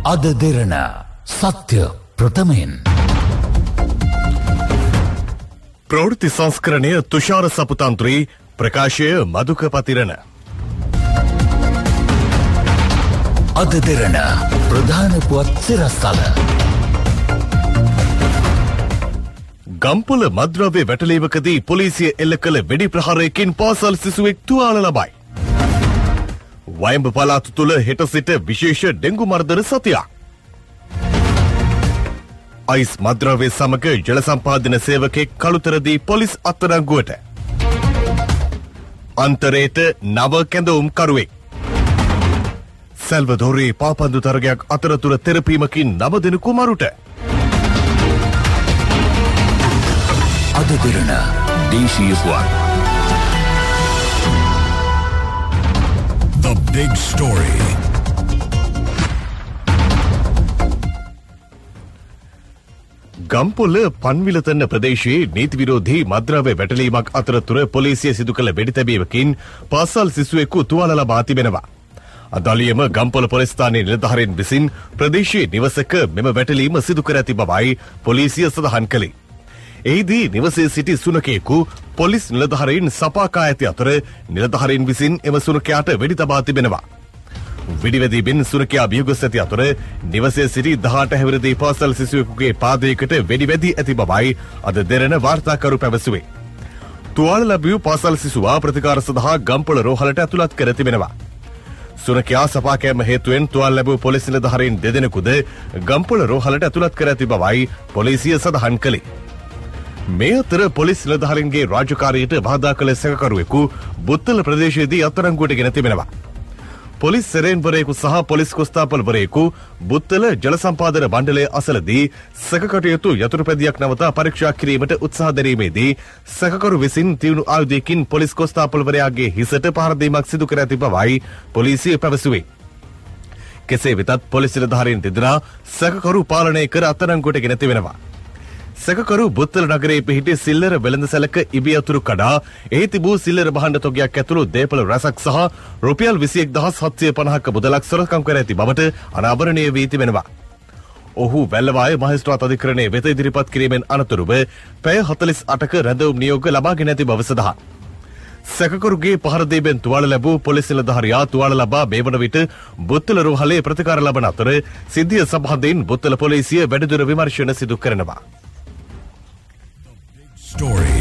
අද දෙරණ සත්‍ය ප්‍රථමයෙන් ප්‍රවෘත්ති සංස්කරණය තුෂාර සපුතන්ත්‍රී ප්‍රකාශය මදුක පතිරණ අද දෙරණ ප්‍රධාන පුවත් සිරස්තල ගම්පොළ මද්‍රව්‍ය වැටලීමකදී පොලිසිය එල්ල කළ වෙඩි ප්‍රහාරයකින් පාසල් සිසුවෙක් තුවාල ලබයි. වයඹ පළාත තුළ හෙට සිට විශේෂ ඩෙංගු මර්ධන සතියක්. අයිස් මද්‍රව්‍ය සමග ජල සම්පාදන සේවකෙක් කළුතරදී පොලිස් අත්අඩංගුවට. අන්තරයට නව කැඳවුම් කරුවෙක්. සැල්වදෝරේ පාපන්දු තරගයක් අතරතුර තෙරපීමකින් 9 දෙනෙකු මරුට. අද දෙරණ දේශීය පුවත්. The big story. ගම්පොළ පන්විලතන්න ප්‍රදේශයේ නීති විරෝධී මද්‍රව්‍ය වැටලීමක් අතරතුර පොලිසිය සිදු කළ වෙඩි තැබීමකින් පාසල් සිසුවෙකු තුවාල ලබා තිබෙනවා. අදාළියම ගම්පොළ පොලිස් ස්ථානයේ නිලධාරීන් විසින් ප්‍රදේශයේ නිවසක මෙම වැටලීම සිදු කර ඇති බවයි පොලිසිය සඳහන් කළේ. එහිදී නිවසේ සිටි සුනකයෙකු පොලිස් නිලධාරීන් සපාකා ඇති අතර නිලධාරීන් විසින් එම සුනකයාට වෙඩි තබා තිබෙනවා. වෙඩිවැදීමෙන් සුනකයා බියගොස් ඇති අතර නිවසේ සිටි 18 හැවිරිදි පාසල් සිසුවෙකුගේ පාදයකට වෙඩි වැදී ඇති බවයි අද දෙරණ වාර්තාකරු පැවසුවේ. තුවාල ලැබූ පාසල් සිසුවා ප්‍රතිකාර සඳහා ගම්පොළ රෝහලට ඇතුළත් කර තිබෙනවා. සුනකයා සපාකෑම හේතුවෙන් තුවාල ලැබූ පොලිස් නිලධාරීන් දෙදෙනෙකුද ගම්පොළ රෝහලට ඇතුළත් කර ඇති බවයි පොලිසිය සඳහන් කළේ. මේ අතර පොලිස් නිලධාරීන්ගේ රාජකාරියට බාධා කළ සැකකරුවෙකු බුත්තල ප්‍රදේශයේදී අත්අඩංගුවට ගෙන තිබෙනවා. පොලිස් සෙරේන්වරයෙකු සහ පොලිස් කොස්තාපල්වරයෙකු බුත්තල ජල සම්පාදන මණ්ඩලයේ අසලදී සැකකටයුතු යතුරුපැදියක් නවතා පරීක්ෂා කිරීමට උත්සාහ දැරීමේදී සැකකරු විසින් තියුණු ආයුධයකින් පොලිස් කොස්තාපල්වරයාගේ හිසට පහර දීමක් සිදු කර ඇති බවයි පොලිසිය පැවසුවේ. කෙසේ වෙතත් පොලිස් නිලධාරීන් දෙදෙනා සැකකරු පාලනය කර අත්අඩංගුවට ගෙන තිබෙනවා. සැකකරු බුත්තල නගරයේ පිහිටි සිල්ලර වෙළඳසැලක ඉබි අතුරු කඩා එහි තිබූ සිල්ලර භාණ්ඩ තොගයක් ඇතුළු දේපළ රැසක් සහ රුපියල් 21750ක මුදලක් සොරකම් කර ඇති බවට අනාවරණය වී තිබෙනවා. ඔහු වැල්ලවාය මහේස්ත්‍රාත් අධිකරණයේ වෙත ඉදිරිපත් කිරීමෙන් අනතුරුව පැය 48ක රැඳවුම් නියෝග ලබාගෙන ඇති බව සඳහන්. සැකකරුගේ පහර දීමෙන් තුවාල ලැබූ පොලිස් නිලධාරියා තුවාල ලබා මේ වන විට බුත්තල රෝහලේ ප්‍රතිකාර ලබන අතර සිද්ධිය සම්බන්ධයෙන් බුත්තල පොලිසිය වැඩිදුර විමර්ශන සිදු කරනවා. Story.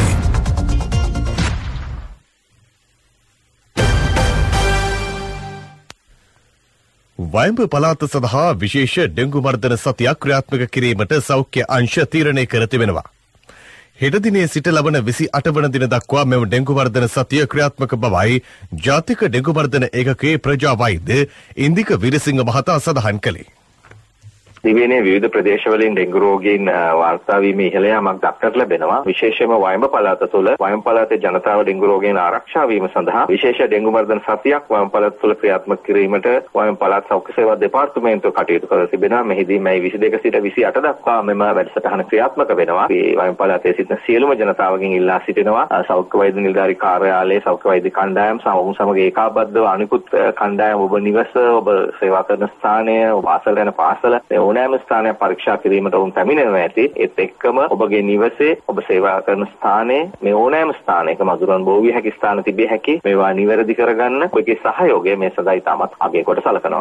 වයඹ පළාත සඳහා විශේෂ ඩෙංගු මර්ධන සතියක් ක්‍රියාත්මක කිරීමට සෞඛ්‍ය අංශ තීරණය කර තිබෙනවා. හෙට දිනේ සිට ලබන 28 වන දින දක්වා මෙම ඩෙංගු මර්ධන සතිය ක්‍රියාත්මක බවයි ජාතික ඩෙංගු මර්ධන ඒකකයේ ප්‍රජා වෛද්‍ය ඉන්දික විරසිංහ මහතා සඳහන් කළේ. දිවයිනේ විවිධ ප්‍රදේශවලින් ඩෙංගු රෝගීන් වාර්තා වීමේ ඉහළ යාමක් දක්නට ලැබෙනවා. විශේෂයෙන්ම වයඹ පළාත තුළ වයඹ පළාතේ ජනතාව ඩෙංගු රෝගීන් ආරක්ෂා වීම සඳහා විශේෂ ඩෙංගු මර්ධන සතියක් වයඹ පළාත තුළ ක්‍රියාත්මක කිරීමට වයඹ පළාත් සෞඛ්‍ය සේවා දෙපාර්තමේන්තුව කටයුතු කර තිබෙනවා. මෙහිදී මැයි 22 සිට 28 දක්වා මෙම වැඩසටහන ක්‍රියාත්මක වෙනවා. මේ වයඹ පළාතේ සිටින සියලුම ජනතාවගෙන් ඉල්ලා සිටිනවා සෞඛ්‍ය වෛද්‍ය නිලධාරී කාර්යාලයේ සෞඛ්‍ය වෛද්‍ය කණ්ඩායම් සමග ඒකාබද්ධව අනිකුත් කණ්ඩායම් ඔබ නිවස ඔබ සේවා කරන ස්ථානය ඔබ ආසල යන පාසල ඕනෑම ස්ථානයක් පරීක්ෂා කිරීමට උන් පැමිණෙනවා ඇති. ඒත් එක්කම ඔබගේ නිවසේ ඔබ සේවා කරන ස්ථානයේ මේ ඕනෑම ස්ථානයක මදුරන් බෝ විය හැකි ස්ථාන තිබිය හැකි. මේවා නිවැරදි කරගන්න ඔයගේ සහයෝගය මේ සදා ඉතාමත් අගය කොට සලකනවා.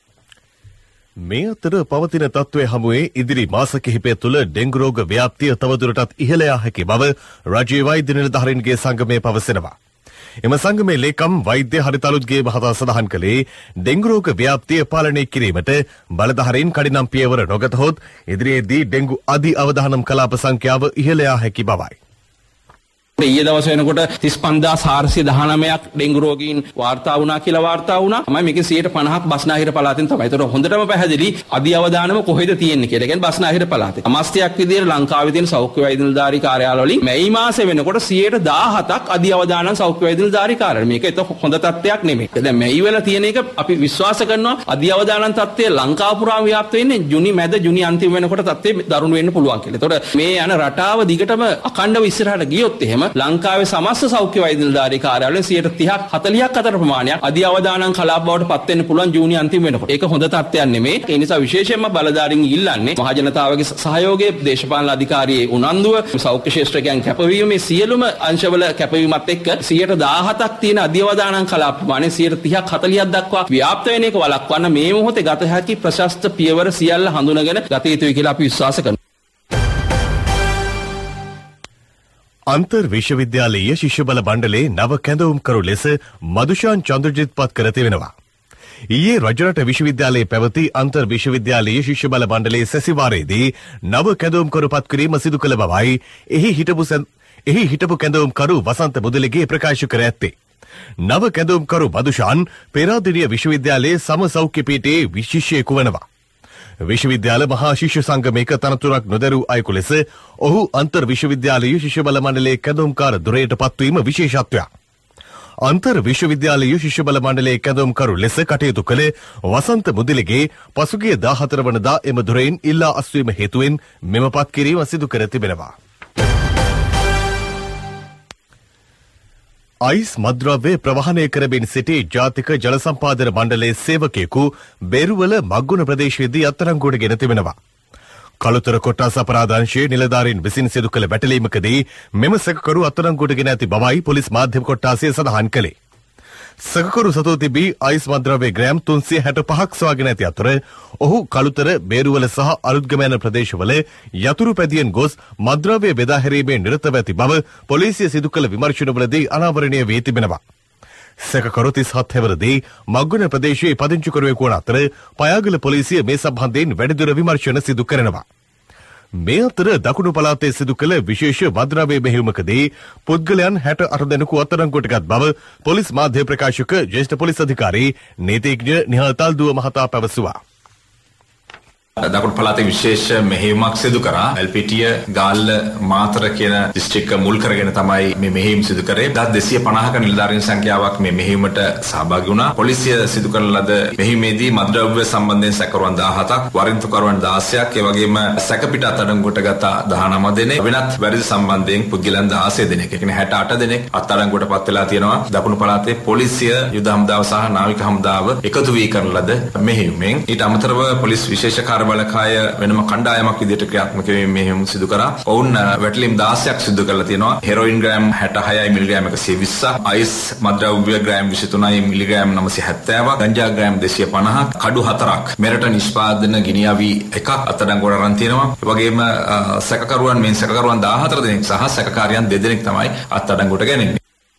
මේ අතර පවතින තත්ත්වය හමුවේ ඉදිරි මාස කිහිපය තුළ ඩෙංගු රෝග ව්‍යාප්තිය තවදුරටත් ඉහළ යා හැකි බව රාජ්‍ය වෛද්‍ය නිලධාරීන්ගේ සංගමය පවසනවා. එම සංගමේ ලේකම් වෛද්‍ය හරිතලුත්ගේ මහතා සඳහන් කළේ ඩෙංගු රෝග ව්‍යාප්තිය පාලනය කිරීමට බලධාරීන් කඩිනම් පියවර නොගතහොත් ඉදිරියේදී ඩෙංගු අධි අවදානම් කලාප සංඛ්‍යාව ඉහළ යා හැකි බවයි. ඊයේ දවස් වෙනකොට 35419ක් ඩෙංගු රෝගීන් වාර්තා වුණා කියලා වාර්තා වුණා. තමයි මේකේ 150ක් බස්නාහිර පළාතෙන් තමයි. ඒතකොට හොඳටම පැහැදිලි අධි අවදානම කොහෙද තියෙන්නේ කියලා. කියන්නේ බස්නාහිර පළාතේ. අමාත්‍යක් විදියට ලංකාවේ තියෙන සෞඛ්‍ය වෛද්‍ය නිලධාරී කාර්යාල වලින් මැයි මාසේ වෙනකොට 17%ක් අධි අවදානම් සෞඛ්‍ය වෛද්‍ය නිලධාරී කාර්යාල. මේක ඒක හොඳ තත්ත්වයක් නෙමෙයි. දැන් මැයි වල තියෙන එක අපි විශ්වාස කරනවා අධි අවදානම් තත්ත්වය ලංකාව පුරාම ව්‍යාප්ත වෙන්නේ ජුනි මැද ජුනි අන්තිම වෙනකොට තත්ත්වය දරුණු වෙන්න පුළුවන් කියලා. ඒතකොට මේ යන රටාව දිගටම අඛණ්ඩව ඉස්සරහට ගියොත් එහෙම ගත්තහම ලංකාවේ සමස්ත සෞඛ්‍ය වෛද්‍ය නිලධාරී කාර්යාලය 30ක් 40ක් අතර ප්‍රමාණයක් අධි අවදානම් කලාප බවට පත් වෙන්න පුළුවන් ජූනි අන්තිම වෙනකොට. ඒක හොඳ තත්ත්වයක් නෙමෙයි. ඒ නිසා විශේෂයෙන්ම බලධාරීන් ඉල්ලන්නේ මහ ජනතාවගේ සහයෝගය, දේශපාලන අධිකාරියේ උනන්දුව, සෞඛ්‍ය ශාස්ත්‍රඥයන් කැපවීම, මේ සියලුම අංශවල කැපවීමත් එක්ක 117ක් තියෙන අධි අවදානම් කලාප ප්‍රමාණය 30ක් 40ක් දක්වා ව්‍යාප්ත වෙන එක වළක්වන්න මේ මොහොතේ ගත හැකි ප්‍රශස්ත පියවර සියල්ල හඳුනගෙන ගත යුතුයි කියලා අපි විශ්වාස කරනවා. අන්තර් විශ්වවිද්‍යාලීය ශිෂ්‍ය බල මණ්ඩලයේ නව කැඳවුම්කරු ලෙස මදුෂාන් චන්ද්‍රජිත් පත් කර තිබෙනවා. ඊයේ රජරට විශ්වවිද්‍යාලයේ පැවති අන්තර් විශ්වවිද්‍යාලීය ශිෂ්‍ය බල මණ්ඩලයේ සැසිවාරයේදී නව කැඳවුම්කරු පත් කිරීම සිදු කළ බවයි එහි හිටපු කැඳවුම්කරු වසන්ත මුදලිගේ ප්‍රකාශ කර ඇත්තේ. නව කැඳවුම්කරු මදුෂාන් පෙරාදෙණිය විශ්වවිද්‍යාලයේ සම සෞඛ්‍ය පීඨයේ විශිෂ්‍යයෙකු වනවා. විශ්වවිද්‍යාල මහා ශිෂ්‍ය සංගමයක තනතුරක් නොදැරූ අයෙකු ලෙස ඔහු අන්තර් විශ්වවිද්‍යාලීය ශිෂ්‍ය බල මණ්ඩලයේ කැඳවුම්කාර ධුරයට පත්වීම විශේෂත්වයක්. අන්තර් විශ්වවිද්‍යාලීය ශිෂ්‍ය බල මණ්ඩලයේ කැඳවුම්කරු ලෙස කටයුතු කළ වසන්ත මුදලිගේ පසුගිය 14 වනදා එම ධුරයෙන් ඉල්ලා අස්වීම හේතුවෙන් මෙම පත්කිරීම සිදු කර තිබෙනවා. අයිස් මද්‍රව්‍ය ප්‍රවාහනය කරමින් සිටි ජාතික ජල සම්පාදන මණ්ඩලයේ සේවකයෙකු බේරුවල මග්ගුණ ප්‍රදේශයේදී අත්අඩංගුවට ගෙන තිබෙනවා. කළුතර කොට්ටාස අපරාධ අංශයේ නිලධාරීන් විසින් සිදු කළ වැටලීමකදී මෙම සැකකරු අත්අඩංගුවට ගෙන ඇති බවයි පොලිස් මාධ්‍යම කොට්ටාසය සඳහන් කළේ. සැකකරු සතුව තිබී අයිස් මද්‍රව්‍ය ග්‍රෑම් 365ක් සොයාගෙන ඇති අතර ඔහු කළුතර බේරුවල සහ අලුත්ගම යන ප්‍රදේශවල යතුරු පැදියෙන් ගොස් මද්‍රව්‍ය බෙදා හැරීමේ නිරතව ඇති බව පොලිසිය සිදු කළ විමර්ශනවලදී අනාවරණය වී තිබෙනවා. සැකකරු 37 හැවිරිදී මග්ගුණ ප්‍රදේශයේ පදිංචිකරුවෙකු වන අතර පයාගල පොලිසිය මේ සම්බන්ධයෙන් වැඩිදුර විමර්ශන සිදු කරනවා. මේ අතර දකුණු පළාතේ සිදු කළ විශේෂ මද්‍රව්‍ය මෙහෙයුමකදී පුද්ගලයන් 68 දෙනෙකු අත්අඩංගුවට ගත් බව පොලිස් මාධ්‍ය ප්‍රකාශක ජ්‍යෙෂ්ඨ පොලිස් අධිකාරී නීතිඥ නිහල් තල්දුව මහතා පැවසුවා. දකුණු පළාතේ විශේෂ මෙහෙයුමක් සිදු කරා. එල්පීටිය ගාල්ල මාතර කියන දිස්ත්‍රික්ක මුල් කරගෙන තමයි මේ මෙහෙයුම සිදු කරේ. 250ක නිලධාරීන් සංඛ්‍යාවක් මේ මෙහෙයුමට සහභාගී වුණා. පොලිසිය සිදු කරන ලද මෙහෙයුමේදී මද්‍රව්‍ය සම්බන්ධයෙන් සැකකරුවන් 17ක්, වරින්තුකරුවන් 16ක්, ඒ වගේම සැකපිට අත්අඩංගුවට ගත 19 දෙනෙක්, වෙනත් වැරදි සම්බන්ධයෙන් පුද්ගලයන් 16 දෙනෙක්. ඒ කියන්නේ 68 දෙනෙක් අත්අඩංගුවට පත් වෙලා තියෙනවා. දකුණු පළාතේ පොලිසිය, යුද හමුදාව සහ නාවික හමුදාව එකතු වී කරන ලද මෙහෙයුමෙන් ඊට අමතරව පොලිස් විශේෂ බලකාය වෙනම කණ්ඩායමක් විදිහට ක්‍රියාත්මක වෙමින් මෙහෙයුම් සිදු කරා. ඔවුන් වැටලීම් 16ක් සිදු කරලා තියෙනවා. හෙරොයින් ග්‍රෑම් 66යි මිලිග්‍රෑම් 120ක්, අයිස් මද්‍රව්‍ය ග්‍රෑම් 23යි මිලිග්‍රෑම් 970ක්, ගංජා ග්‍රෑම් 250ක්, කඩු 4ක්, මෙරට නිෂ්පාදන ගිනිඅවි 1ක් අත්අඩංගුවට අරන් තියෙනවා. ඒ වගේම සැකකරුවන් 14 දෙනෙක් සහ සැකකාරයන් 2 දෙනෙක් තමයි අත්අඩංගුවට ගැනෙන්නේ.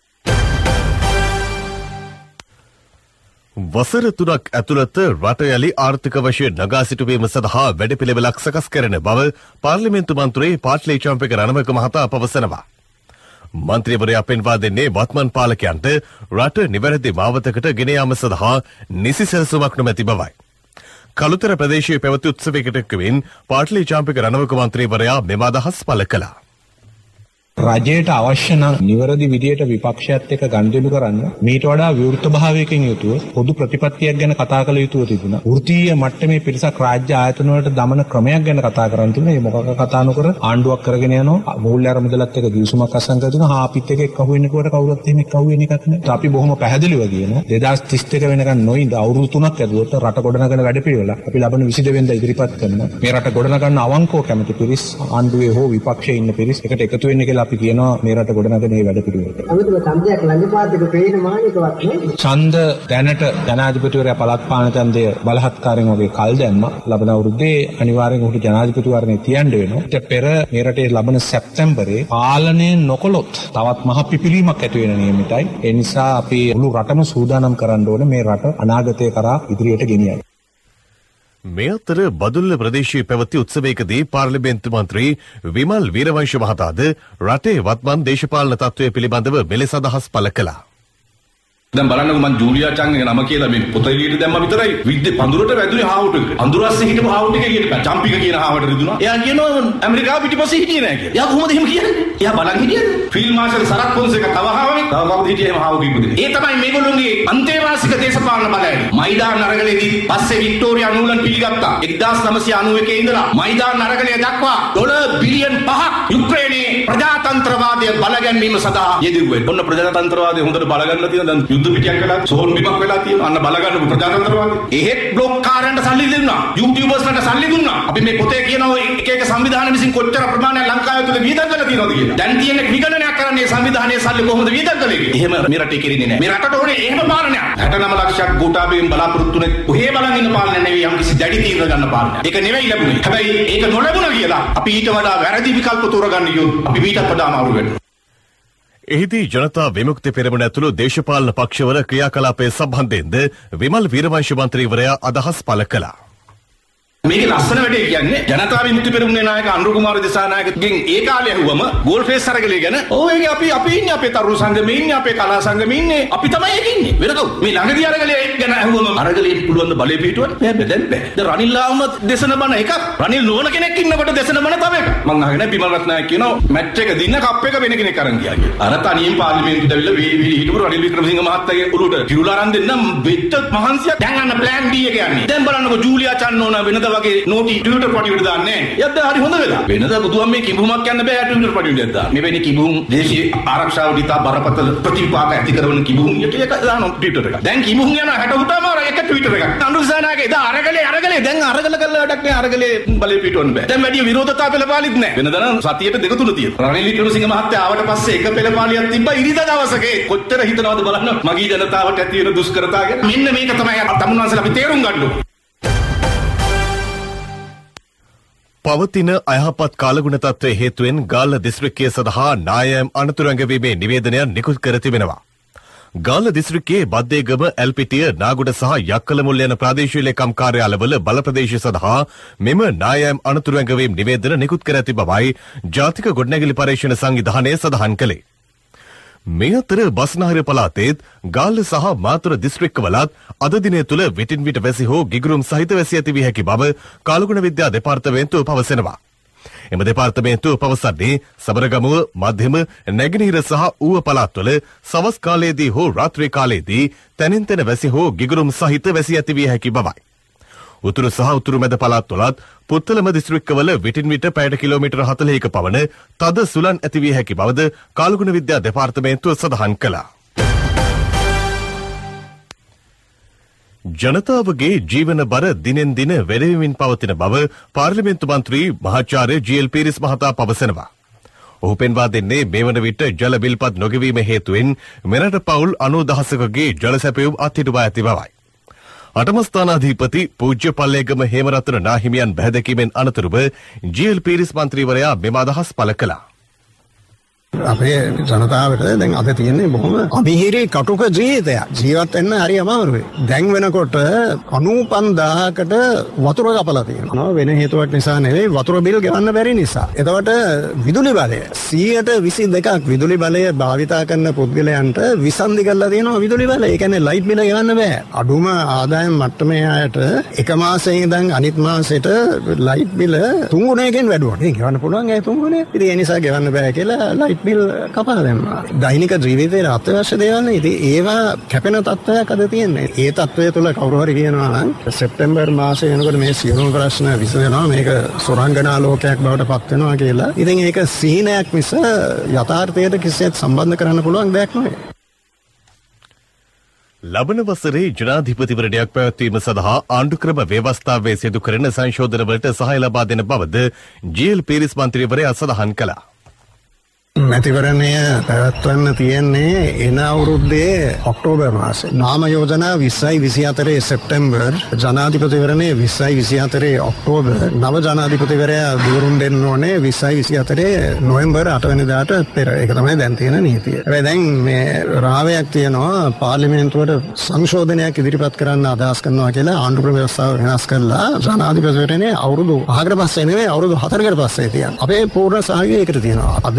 වසර 3ක් ඇතුළත රට යලි ආර්ථික වශයෙන් නගා සිටුවීම සඳහා වැඩපිළිවෙලක් සකස් කරන බව පාර්ලිමේන්තු මන්ත්‍රී පාට්ලි චම්පක රණවක මහතා පවසනවා. මන්ත්‍රීවරයා පෙන්වා දෙන්නේ වත්මන් පාලකයන්ට රට නිවැරදි මාවතකට ගෙන යාම සඳහා නිසි සැලසුමක් නොමැති බවයි. කළුතර ප්‍රදේශයේ පැවති උත්සවයකට එක්වමින් පාට්ලි චම්පක රණවක මන්ත්‍රීවරයා මෙම අදහස් පළ කළා. රජයට අවශ්‍ය නම් නිවැරදි විදියට විපක්ෂයත් එක්ක ගනුදෙනු කරන්න මීට වඩා විවෘත භාවයකින් යුතුව පොදු ප්‍රතිපත්තියක් ගැන කතා කළ යුතුව තිබුණා. වෘත්තීය මට්ටමේ පිරිසක් රාජ්‍ය ආයතන වලට දමන ක්‍රමයක් ගැන කතා කරන්න තිබුණා. මේ මොකක් කතා නොකර ආණ්ඩුවක් කරගෙන යනවා. මූල්‍ය අරමුදලත් එක්ක දිවිසුමක් අසං කර තිබුණා. අපිත් එක්ක එක්ක අහුවෙන්න කොට කවුරුත් එහෙම එක්ක අහුවෙන එකක් නෑ. අපි බොහොම පැහැදිලිව කියනවා 2032 වෙනකන් නොඉඳ අවුරුදු 3ක් ඇතුළත රට ගොඩනගන වැඩපිළිවෙලක් අපි ලබන 22 වෙනිදා ඉදිරිපත් කරනවා. මේ රට ගොඩනගන්න අවංකව කැමති පිරිස් ආණ්ඩුවේ හෝ විපක්ෂයේ ඉන්න පිරිස් එකට එකතු වෙන්න කියලා අපි කියනවා. මේ රට ගොඩනගන මේ වැඩ පිළිවෙලට. අමුතුව ඡන්දයක් ළඟපාතක පේන මානිකවත් නේ. ඡන්ද දැනට ජනාධිපතිවරයා පළාත් පාලන ඡන්දය බලහත්කාරයෙන් වගේ කල් දැම්මා. ලබන අවුරුද්දේ අනිවාර්යෙන් උහුට ජනාධිපතිවරණේ තියන්න වෙනවා. ඊට පෙර මේ රටේ ලබන සැප්තැම්බරේ පාලනය නොකොලොත් තවත් මහ පිපිලීමක් ඇති වෙන නියමිතයි. ඒ නිසා අපි මුළු රටම සූදානම් කරන්න ඕනේ මේ රට අනාගතය කරා ඉදිරියට ගෙනියන්න. මේ අතර බදුල්ල ප්‍රදේශයේ පැවති උත්සවයකදී පාර්ලිමේන්තු මන්ත්‍රී විමල් වීරවංශ මහතාද රටේ වත්මන් දේශපාලන තත්ත්වය පිළිබඳව මෙලෙස අදහස් පළ කළා. දැන් බලන්නකො මං ජූලියා චංගේ නම කියලා මේ පොත එළියට දැම්ම විතරයි විද්‍ය පඳුරට වැදුනේ හාවුටක. අඳුරස්සේ හිටපු හාවුට එක කියන චම්පික කියන හාවට රිදුනා. එයා කියනවා ඇමරිකාව පිටිපස්සේ හිටියේ නෑ කියලා. එයා කොහොමද එහෙම කියන්නේ? එයා බලන් හිටියද? ෆීල්ඩ් මාෂල් සරත් පොන්සේක තව හාවෙක් තව කවුද හිටියේ එහෙම හාව කිව්වද? ඒ තමයි මේගොල්ලෝගේ අන්තේවාසික දේශපාලන බලය. මයිදාන අරගලේදී පස්සේ වික්ටෝරියා නූලන් පිළිගත්තා. 1991 ඉඳලා මයිදාන අරගලය දක්වා $5 බිලියන් යුක්‍රේනයේ ප්‍රජාතන්ත්‍රවාදය බලගැන්වීම සඳහා යෙදුවේ. ඔන්න ප්‍රජාතන්ත්‍රවාදය හොඳට බලගන්නලා තියෙනවා. දැන් යුද්ධ පිටියක් වෙලා සෝන් බිමක් වෙලා තියෙනවා. අන්න බලගන්න ප්‍රජාතන්ත්‍රවාදය. එහෙත් බ්ලොග් කාරයන්ට සල්ලි දුන්නා. YouTubers-ලාට සල්ලි දුන්නා. අපි මේ පොතේ කියනවා එක එක සංවිධාන විසින් කොච්චර ප්‍රමාණයක් ලංකාවේ තුල වියදම් කරලා තියෙනවද කියලා. දැන් තියෙන විගණනයක් කරන්නේ සංවිධානයේ සල්ලි කොහොමද වියදම් කළේ කියලා. එහෙම මේ රටේ කෙරෙන්නේ නැහැ. මේ රටට ඕනේ එහෙම පාලනයක්. 69 ලක්ෂයක් ගෝඨාභයෙන් බලාපොරොත්තු වෙන්නේ කොහේ බලන් ඉන්න පාලනය නෙවෙයි යම්කිසි දැඩි තීරණ ගන්න පාලනයක්. ඒක නෙවෙයි ලැබුණේ. හැබැයි ඒක නොලැබුණා කියලා අපි ඊට වඩා වැරදි විකල්ප තෝරගන්න යොමු. අපි ඊටත් වඩා අමාරු වෙනවා. එහිදී ජනතා විමුක්ති පෙරමුණ ඇතුළු දේශපාලන පක්ෂවල ක්‍රියාකලාපයේ සම්බන්ධයෙන්ද විමල් වීරවංශ මන්ත්‍රීවරයා අදහස් පළ කළා. මේකේ ලස්සන වැඩේ කියන්නේ ජනතා විමුක්ති පෙරමුණේ නායක අනුර කුමාර දිසානායකගෙන් ඒ කාලේ ඇහුවම ගෝල් ෆේස් අරගලේ ගැන ඒක අපි ඉන්නේ අපේ තරුණ සංගමේ ඉන්නේ අපේ කලා සංගමේ ඉන්නේ අපි තමයි ඒක ඉන්නේ වෙනකෝ මේ ළඟදී අරගලේ ගැන ඇහුවම අරගලේ පුළුවන් ද බලේ පිටුවන්න බෑ දැන් බෑ දැන් රනිල් ආවම දේශන බණ එකක් රනිල් නෝන කෙනෙක් ඉන්නකොට දේශන බණ තව එකක් මං අහගෙන බිමල් රත්නායක කියනවා මැච් එක දින්න කප් එක වෙන කෙනෙක් අරන් ගියා කියලා අර තනියෙන් පාර්ලිමේන්තුවට ඇවිල්ලා වීලි හිටපු රනිල් වික්‍රමසිංහ මහත්තයාගේ ඔළුවට කිරුලා අරන් දෙන්නම් වෙච්ච මහන්සියක් දැන් අන්න ප්ලෑන් B එක යන්නේ දැන් බලන්නකෝ ජූලියා චන්නෝන වෙනද වගේ නෝටි ට්විටර් පඩියට දාන්නේ නැහැ. යද්ද හරි හොඳ වෙලා. වෙනදා බුදුහාම මේ කිඹුමක් යන්න බෑ ට්විටර් පඩියට දාන්න. මෙවැනි කිඹුම් දේශීය ආරක්ෂාවට ඉතා බරපතල ප්‍රතිපාක ඇති කරන කිඹුම් එක දානවා ට්විටර් එක. දැන් කිඹුම් යන 68ම අර එක ට්විටර් එකක්. අනුසානාගේ එදා අරගලේ දැන් අරගල කළා වැඩක් නෑ අරගලේ බලේ පිටවන්න බෑ. දැන් වැඩි විරෝධතා පෙළපාලිත් නෑ. වෙනදා නම් සතියට දෙක තුන තියෙනවා. රනිල් වික්‍රමසිංහ මහත්තයා ආවට පස්සේ එක පෙළපාලියක් තිබ්බා ඉරිදා දවසකේ. කොච්චර හිතනවද බලන්න මගී ජනතාවට ඇති වෙන දුෂ්කරතා ගැන. මෙන්න මේක තමයි තමුන්වන්සලා අපි තේරුම් ගන්න ඕනේ. පවතින අයහපත් කාලගුණ තත්ත්වය හේතුවෙන් ගාල්ල දිස්ත්‍රික්කය සඳහා නායම් අනතුරු ඇඟවීමේ නිවේදනයක් නිකුත් කර තිබෙනවා. ගාල්ල දිස්ත්‍රික්කයේ බද්දේගම ඇල්පිටිය නාගොඩ සහ යක්කලමුල්ල යන ප්‍රාදේශීය ලේකම් කාර්යාලවල බල ප්‍රදේශ සඳහා මෙම නායම් අනතුරු ඇඟවීම් නිවේදන නිකුත් කර ඇති බවයි ජාතික ගොඩනැගිලි පරීක්ෂණ සංවිධානය සඳහන් කළේ. මේ අතර බස්නාහිර පළාතේත් ගාල්ල සහ මාතර දිස්ත්‍රික්කවලත් අද දිනය තුළ විටින් විට වැසි හෝ ගිගුරුම් සහිත වැසි ඇති විය හැකි බව කාලගුණ විද්‍යා දෙපාර්තමේන්තුව පවසනවා. එම දෙපාර්තමේන්තුව පවසන්නේ සබරගමුව මධ්‍යම නැගෙනහිර සහ ඌව පළාත්වල සවස් කාලයේදී හෝ රාත්‍රී කාලයේදී තැනින් තැන වැසි හෝ ගිගුරුම් සහිත වැසි ඇති විය හැකි බවයි. උතුරු සහ උතුරු මැද පළාත්වලත් පුත්තලම දිස්ත්‍රික්කවල විටින් විට පැයට කිලෝමීටර් 40ක පවන තද සුළං ඇති විය හැකි බවද කාලගුණ විද්‍යා දෙපාර්තමේන්තුව සඳහන් කළා. ජනතාවගේ ජීවන බර දිනෙන් දින වැඩි වෙමින් පවතින බව පාර්ලිමේන්තු මන්ත්‍රී මහාචාර්ය ජී.එල්. පීරිස් මහතා පවසනවා. ඔහු පෙන්වා දෙන්නේ මේ වන විට ජල බිල්පත් නොගෙවීම හේතුවෙන් මෙරට පවුල් 90,000කගේ ජල සැපයුම් අත්හිටුවා ඇති බවයි. අටමස්ථානාධිපති පූජ්‍ය පල්ලේගම හේමරත්න නාහිමියන් බැහැදකීමෙන් අනතුරුව ජී.එල්. පීරිස් මන්ත්‍රීවරයා මෙම අදහස් පළ කළා. අපේ ජනතාවට දැන් අද තියෙන්නේ බොහොම අමිහිරි කටුක ජීවිතයක්. ජීවත් වෙන්න හරි අමාරුයි. දැන් වෙනකොට 95,000කට වතුර කපලා තියෙනවා. වෙන හේතුවක් නිසා නෙවෙයි වතුර බිල් ගෙවන්න බැරි නිසා. එතකොට විදුලි බලය 122ක් විදුලි බලය භාවිතා කරන පුද්ගලයන්ට විසන්ධි කරලා තියෙනවා විදුලි බලය. ඒ කියන්නේ ලයිට් බිල ගෙවන්න බෑ. අඩුම ආදායම් මට්ටමේ අයට එක මාසෙක ඉඳන් අනිත් මාසෙට ලයිට් බිල 3 ගුණයකින් වැඩුවා. ඒක ගෙවන්න පුළුවන් ඒ 3 ගුණය. ඉතින් ඒ නිසා ගෙවන්න බෑ කියලා ලයිට් බිල් කපා දැම්මා. දෛනික ජීවිතයේ අත්‍යවශ්‍ය දේවල් නේ. ඉතින් ඒවා කැපෙන තත්ත්වයක් අද තියෙන්නේ. ඒ තත්ත්වය තුළ කවුරු හරි කියනවා නම් සෙප්තැම්බර් මාසයේ වෙනකොට මේ සියලුම ප්‍රශ්න විසඳෙනවා. මේක සොරංගනා ලෝකයක් බවට පත් වෙනවා කියලා. ඉතින් ඒක සීනයක් මිස යථාර්ථයට කිසිසේත් සම්බන්ධ කරන්න පුළුවන් දෙයක් නෙවෙයි. ලබන වසරේ ජනාධිපතිවරණයක් පැවැත්වීම සඳහා ආණ්ඩුක්‍රම ව්‍යවස්ථාවේ සිදු කරන සංශෝධනවලට සහාය ලබා දෙන බවද ජී.එල්. පීරිස් මන්ත්‍රීවරයා සඳහන් කළා. මැතිවරණය පැවැත්වන්න තියෙන්නේ එන අවුරුද්දේ ඔක්තෝබර් මාසේ. නාම යෝජනා 2024 සෙප්තැම්බර්, ජනාධිපතිවරණය 2024 ඔක්තෝබර්, නව ජනාධිපතිවරයා දිවුරුම් දෙන්න ඕනේ 2024 නොවැම්බර් 8 වෙනිදාට පෙර. ඒක තමයි දැන් තියෙන නීතිය. හැබැයි දැන් මේ රාවයක් තියෙනවා පාර්ලිමේන්තුවට සංශෝධනයක් ඉදිරිපත් කරන්න අදහස් කරනවා කියලා ආණ්ඩුක්‍රම ව්‍යවස්ථාව වෙනස් කරලා ජනාධිපතිවරණය අවුරුදු 5කට පස්සේ නෙවෙයි අවුරුදු 4කට පස්සේ තියන්න. අපේ පූර්ණ සහයෝගය ඒකට තියෙනවා. අද මේ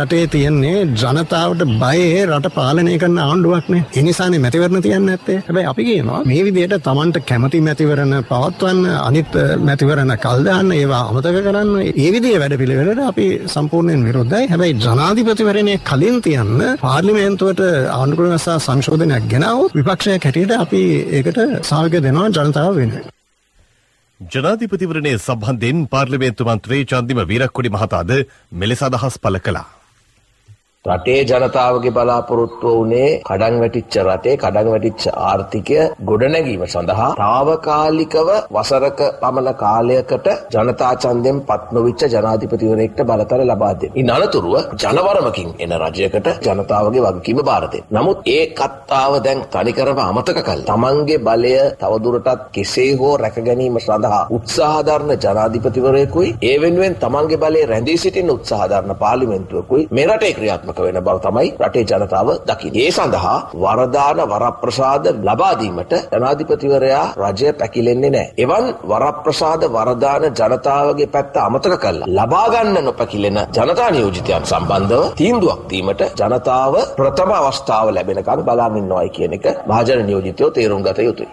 රටේ තියෙන්නේ ජනතාවට බයේ රට පාලනය කරන ආණ්ඩුවක්නේ. ඒ නිසානේ මැතිවරණ තියන්නේ නැත්තේ. හැබැයි අපි කියනවා මේ විදිහට Tamanට කැමති මැතිවරණ පවත්වන්න අනිත් මැතිවරණ කල් දාන්න ඒවා අමතක කරන්න. ඒ විදිහේ වැඩපිළිවෙලට අපි සම්පූර්ණයෙන් විරුද්ධයි. හැබැයි ජනාධිපතිවරණයේ කලින් තියන්න පාර්ලිමේන්තුවට ආණ්ඩු ක්‍රම සහ සංශෝධනයක් ගෙනාවොත් විපක්ෂයක් හැටියට අපි ඒකට සහයෝගය දෙනවා ජනතාව වෙනුවෙන්. ජනාධිපතිවරණයේ සම්බන්ධයෙන් පාර්ලිමේන්තු මන්ත්‍රී චන්දිම වීරක්කොඩි මහතාද මෙලෙස අදහස් පළ කළා. රටේ ජනතාවගේ බලාපොරොත්තුව වුණේ කඩන් වැටිච්ච රටේ කඩන් වැටිච්ච ආර්ථිකය ගොඩනැගීම සඳහා తాවකාලිකව වසරක පමණ කාලයකට ජනතා ඡන්දයෙන් පත් නොවිච්ච ජනාධිපතිවරයෙක්ට බලතල ලබා දෙන්න. ඉන් අනතුරුව ජනවරමකින් එන රජයකට ජනතාවගේ වගකීම බාර දෙන්න. නමුත් ඒ කත්තාව දැන් තනිකරම අමතක කළා. තමන්ගේ බලය තවදුරටත් කෙසේ හෝ රැක ගැනීම සඳහා උත්සාහ දරන ජනාධිපතිවරයෙකුයි ඒ වෙනුවෙන් තමන්ගේ බලය රැඳී සිටින උත්සාහ දරන පාර්ලිමේන්තුවකුයි මේ රටේ ක්‍රියාත්මක වෙන බව තමයි රටේ ජනතාව දකින්නේ. ඒ සඳහා වරදාන වරප්‍රසාද ලබා දීමට ජනාධිපතිවරයා රජය පැකිලෙන්නේ නැහැ. එවන් වරප්‍රසාද වරදාන ජනතාවගේ පැත්ත අමතක කරලා ලබා ගන්න නොපැකිලෙන ජනතා නියෝජිතයන් සම්බන්ධව තීන්දුවක් දීමට ජනතාව ප්‍රථම අවස්ථාව ලැබෙනකන් බලාගෙන ඉන්නවායි කියන එක මහජන නියෝජිතයෝ තේරුම් ගත යුතුයි.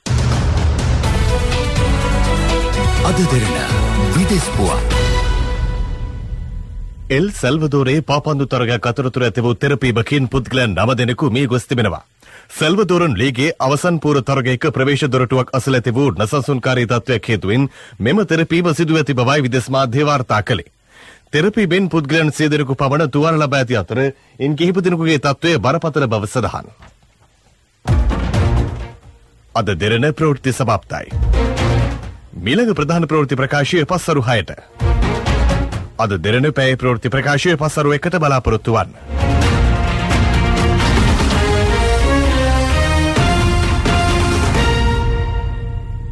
අද දෙරණ විදෙස් පුවත් එල් සැල්වදෝරේ පාපන්දු තරගයක් අතරතුර ඇති වූ තෙරපීමකින් පුද්ගලයන් 9 දෙනෙකු මිය ගොස් තිබෙනවා. සැල්වදෝරන් ලීගේ අවසන් පූර්ව තරගයක ප්‍රවේශ දොරටුවක් අසල ඇති වූ නසන්සුන්කාරී තත්ත්වයක් හේතුවෙන් මෙම තෙරපීම සිදුව ඇති බවයි විදෙස් මාධ්‍ය වාර්තා කළේ. තෙරපීමෙන් පුද්ගලයන් 100 දෙනෙකු පමණ තුවාල ලබා ඇති අතර ඉන් කිහිප දෙනෙකුගේ තත්ත්වය බරපතල බව සඳහන්. අද දෙරණ ප්‍රවෘත්ති සමාප්තයි. මීළඟ ප්‍රධාන ප්‍රවෘත්ති ප්‍රකාශය පස්වරු 6ට. අද දෙරණ පැය ප්‍රවෘත්ති ප්‍රකාශය පස්වරු 1ට බලාපොරොත්තු වන්න.